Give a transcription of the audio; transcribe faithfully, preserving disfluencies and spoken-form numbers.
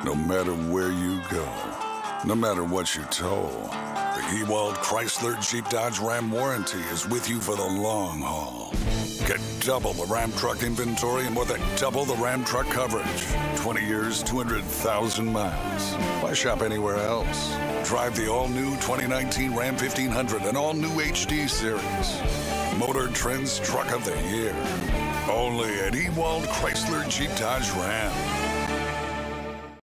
No matter where you go, no matter what you're told, the Ewald Chrysler Jeep Dodge Ram warranty is with you for the long haul. Get double the Ram truck inventory and more than double the Ram truck coverage. twenty years, two hundred thousand miles. Why shop anywhere else? Drive the all-new twenty nineteen Ram fifteen hundred and all-new H D Series. Motor Trend's Truck of the Year. Only at Ewald Chrysler Jeep Dodge Ram.